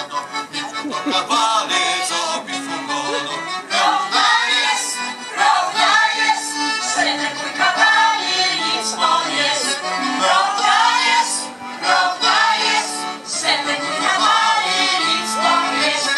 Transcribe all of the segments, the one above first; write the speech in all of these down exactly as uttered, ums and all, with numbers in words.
godo, piwko to kawaler, co piwko godo. Prawda jest, prawda jest, synek mój kawaler, nic on jest. Prawda jest, prawda jest, synek mój kawaler, nic on jest.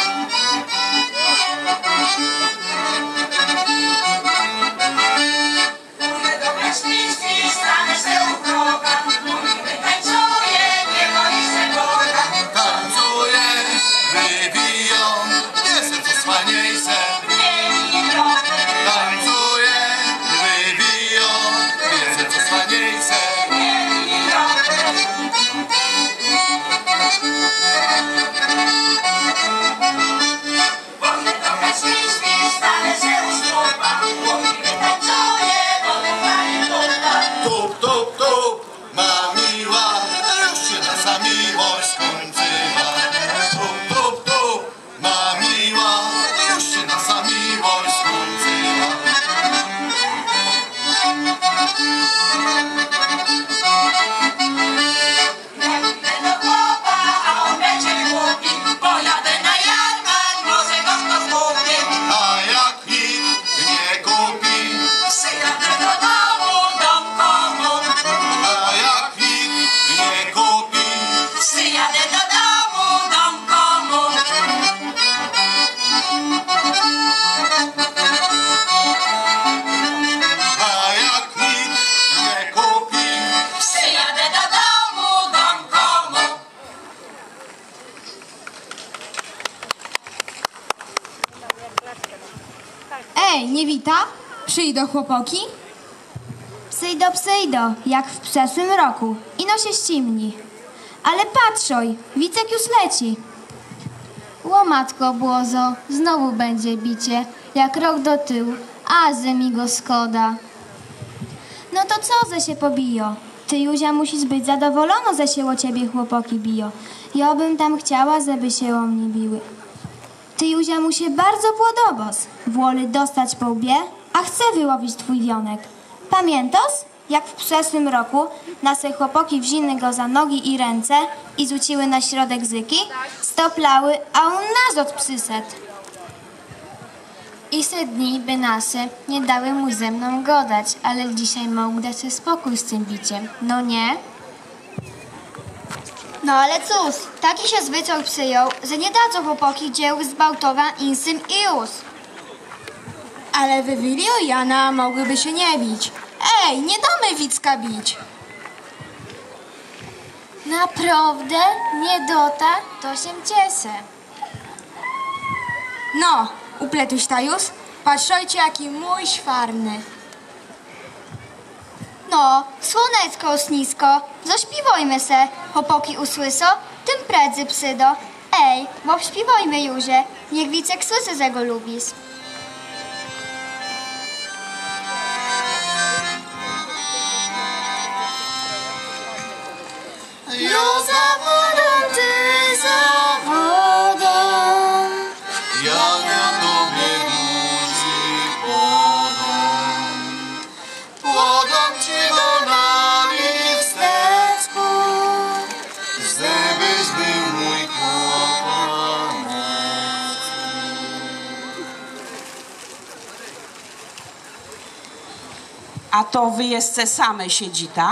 Mówię do Westminster, stanę se u proga, mówimy tańcuje, nie boi się Boga. Tańcuje, wybiją, nie serce słaniejsze. Wybiją. Tańcuje, wybiją, nie serce słaniejsze. Wybiją. Mówię do Westminster, stanę se u strupa, mówimy tańcuje, bo wypali tupa. Tup, tup, tup, ma miła, już się nasza miłość skończyła. Tup, tup, tup, ma miła, już się nasza miłość skończyła. Ja idę do chłopa, a on będzie głupi, pojadę na jarmark, może go kto zgubi. A jak nikt nie kupi, przyjadę do domu, dom komu. A jak nikt nie kupi, przyjadę do domu, dom komu. A jak nikt nie kupi, przyjadę do domu, dom komu. Ej, nie wita? Przyjdą chłopoki? Psyjdo, psyjdo, jak w przeszłym roku. Ino się ściemni. Ale patrzoj, Wicek już leci. Łomatko błozo, znowu będzie bicie, jak rok do tyłu, a że mi go szkoda. No to co, że się pobijo? Ty, Józia, musisz być zadowolona, że się o ciebie chłopoki bijo. Ja bym tam chciała, żeby się o mnie biły. Ty, Józia, mu się bardzo podobos. Woli dostać po łbie, a chce wyłowić twój wionek. Pamiętasz, jak w przeszłym roku nasze chłopoki wzięły go za nogi i ręce i rzuciły na środek zyki, stoplały, a on nazot przyszedł. I se dni by nasze nie dały mu ze mną godać, ale dzisiaj mógł dać sobie spokój z tym biciem. No nie? No ale cóż, taki się zwyczaj przyjął, że nie dadzą chłopoki dzieł zbałtowa insym i już. Ale wy Wilio i Jana mogłyby się nie bić. Ej, nie damy Wicka bić. Naprawdę? Nie dota? To się cieszę. No, upletuś ta już? Patrzajcie, jaki mój świarny. No, słoneczko śnisko, zaśpiewajmy se, chłopoki usłyso, tym prędzej psydo. Ej, bo śpiewajmy Józie, niech Wicek słyszy, że go lubisz. Ja za wodą, ty za wodą, ja na tobie buzi podam. Podam ci do nalisteczku, żebyś był mój kochanek. A to wy jeszcze same siedzita?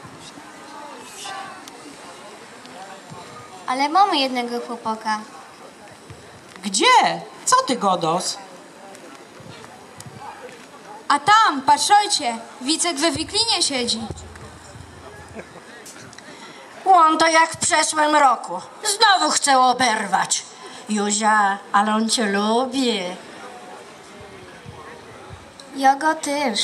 Ale mamy jednego chłopaka. Gdzie? Co ty godos? A tam, patrzajcie, Wicek we wiklinie siedzi. On to jak w przeszłym roku. Znowu chce oberwać. Józia, ale on cię lubi. Ja go też.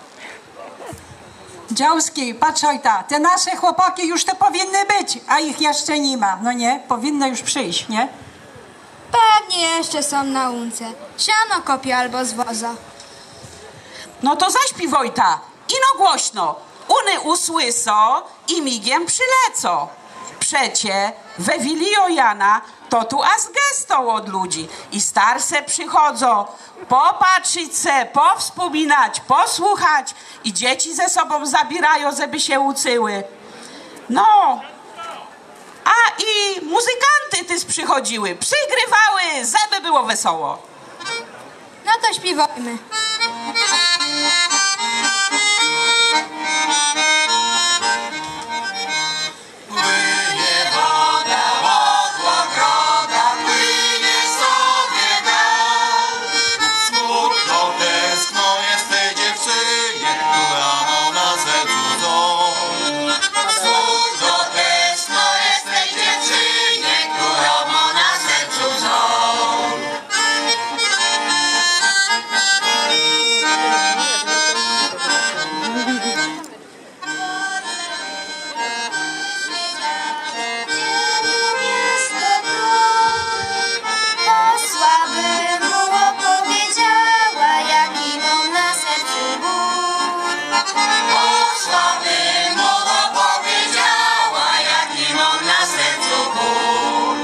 Działski, patrz ojta, te nasze chłopaki już to powinny być, a ich jeszcze nie ma, no nie? Powinny już przyjść, nie? Pewnie jeszcze są na łące. Siano kopie albo z woza. No to zaśpij Wojta, ino głośno. Uny usłyso i migiem przyleco. Przecie we Wilio Jana to tu az gestą od ludzi i starse przychodzą popatrzyć se, powspominać, posłuchać i dzieci ze sobą zabierają, żeby się uczyły. No, a i muzykanty ty przychodziły, przygrywały, żeby było wesoło. No to śpiewajmy. Płynie woda od ogroda, płynie sobie dal. Smutno tęskno jest tej dziewczynie, która ma na sercu dom. Smutno tęskno jest tej dziewczynie, która ma na sercu dom. Posłabym mu opowiedziała, jaki mam na sercu ból. Posłabym mu opowiedziała, jaki mam na sercu ból.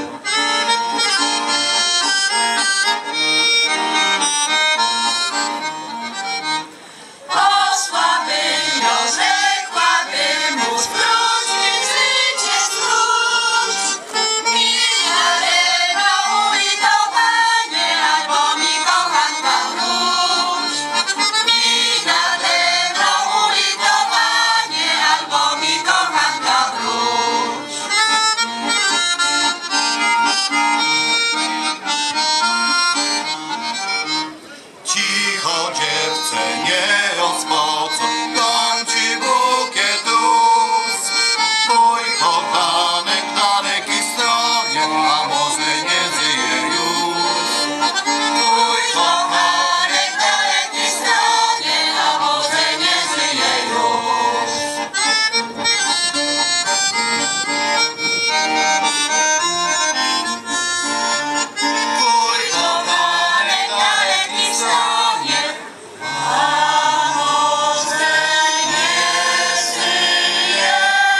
Posłabym ją, rzekłabym mu, skróć mi życie, skróć. Mi należą ulitowanie, albo mi kochanka wróć. Mi należą ulitowanie, albo mi kochanka wróć. Cicho dziewczę, nie rozpocą, dam ci bukiet róż. Twój kochanek w dalekiej stronie, a może nie żyje już. Twój kochanek w dalekiej stronie, a może nie żyje już. Twój kochanek w dalekiej stronie, a może nie żyje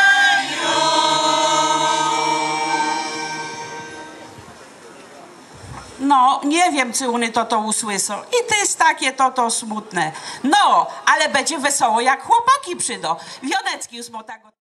No, nie wiem, czy one to to usłyszą. I to jest takie to to smutne. No, ale będzie wesoło, jak chłopaki przyjdą. Wionecki już mo tak...